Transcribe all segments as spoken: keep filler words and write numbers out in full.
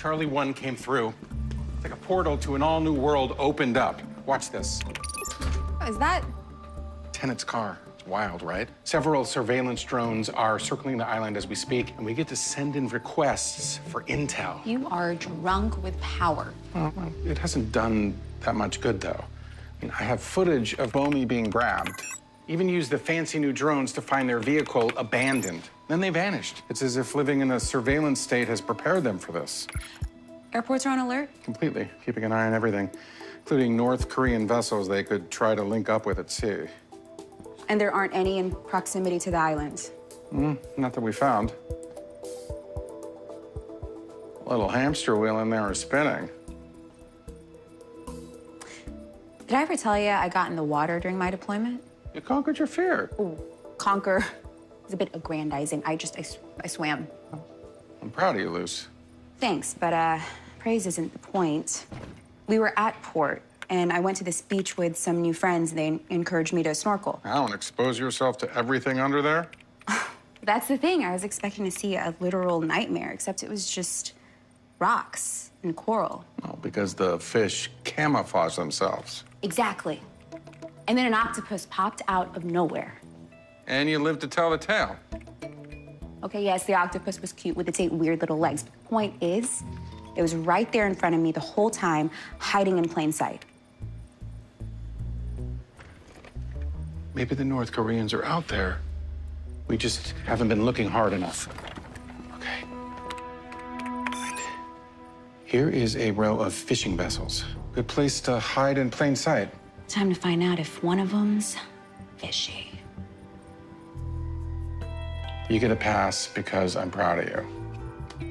Charlie One came through. It's like a portal to an all-new world opened up. Watch this. Oh, is that? Tenet's car. It's wild, right? Several surveillance drones are circling the island as we speak, and we get to send in requests for intel. You are drunk with power. Well, it hasn't done that much good, though. I mean, I have footage of Bomey being grabbed. Even used the fancy new drones to find their vehicle abandoned. Then they vanished. It's as if living in a surveillance state has prepared them for this. Airports are on alert? Completely, keeping an eye on everything, including North Korean vessels they could try to link up with at sea. And there aren't any in proximity to the island? Mm, not that we found. A little hamster wheel in there is spinning. Did I ever tell you I got in the water during my deployment? You conquered your fear. Ooh, conquer is a bit aggrandizing. I just, I, sw I swam. I'm proud of you, Luce. Thanks, but uh, praise isn't the point. We were at port, and I went to this beach with some new friends, and they encouraged me to snorkel. Now, and expose yourself to everything under there? That's the thing. I was expecting to see a literal nightmare, except it was just rocks and coral. Well, because the fish camouflage themselves. Exactly. And then an octopus popped out of nowhere. And you lived to tell the tale. Okay, yes, the octopus was cute with its eight weird little legs. But the point is, it was right there in front of me the whole time, hiding in plain sight. Maybe the North Koreans are out there. We just haven't been looking hard enough. Okay. Right. Here is a row of fishing vessels. Good place to hide in plain sight. Time to find out if one of them's fishy. You get a pass because I'm proud of you.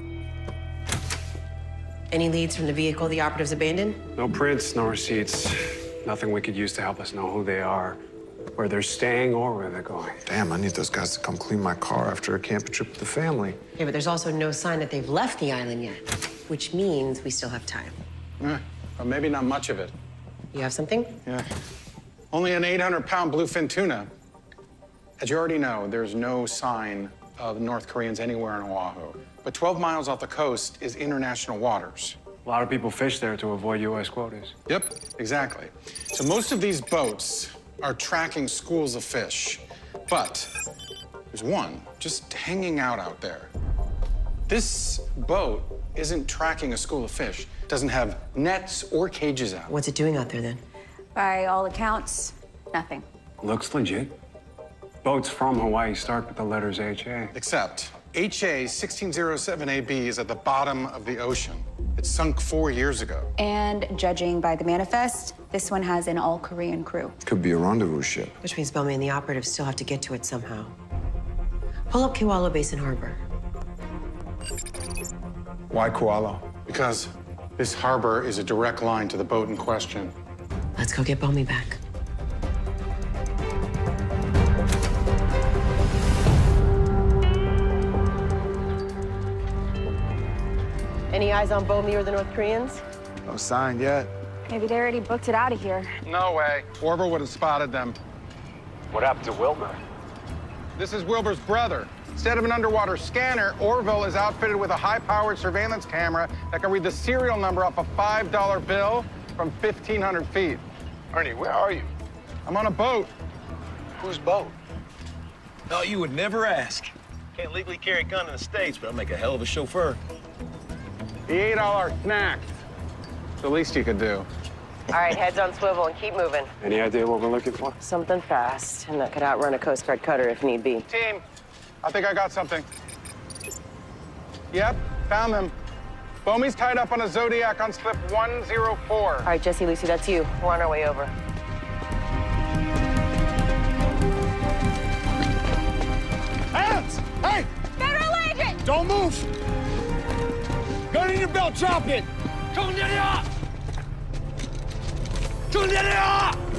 Any leads from the vehicle the operatives abandoned? No prints, no receipts. Nothing we could use to help us know who they are, where they're staying, or where they're going. Damn, I need those guys to come clean my car after a camping trip with the family. Yeah, but there's also no sign that they've left the island yet, which means we still have time. Eh, or maybe not much of it. You have something? Yeah. Only an eight hundred pound bluefin tuna. As you already know, there's no sign of North Koreans anywhere in Oahu. But twelve miles off the coast is international waters. A lot of people fish there to avoid U S quotas. Yep, exactly. So most of these boats are tracking schools of fish. But there's one just hanging out out there. This boat isn't tracking a school of fish. It doesn't have nets or cages out. What's it doing out there, then? By all accounts, nothing. Looks legit. Boats from Hawaii start with the letters H A. Except H A sixteen oh seven A B is at the bottom of the ocean. It sunk four years ago. And judging by the manifest, this one has an all-Korean crew. Could be a rendezvous ship. Which means Bellamy and the operatives still have to get to it somehow. Pull up Kewalo Basin Harbor. Why Koala? Because this harbor is a direct line to the boat in question. Let's go get Bellamy back. Any eyes on Bellamy or the North Koreans? No sign yet. Maybe they already booked it out of here. No way. Orville would have spotted them. What happened to Wilbur? This is Wilbur's brother. Instead of an underwater scanner, Orville is outfitted with a high-powered surveillance camera that can read the serial number off a five dollar bill from fifteen hundred feet. Ernie, where are you? I'm on a boat. Whose boat? No, you would never ask. Can't legally carry a gun in the States, but I'll make a hell of a chauffeur. He ate all our snacks. It's the least you could do. All right, heads on swivel and keep moving. Any idea what we're looking for? Something fast, and that could outrun a Coast Guard cutter if need be. Team, I think I got something. Yep, found them. Bomey's tied up on a Zodiac on slip one oh four. All right, Jesse, Lucy, that's you. We're on our way over. Hands! Hey! Federal agent! Don't move! Gun in your belt, drop it! Come get it up! Come get it up!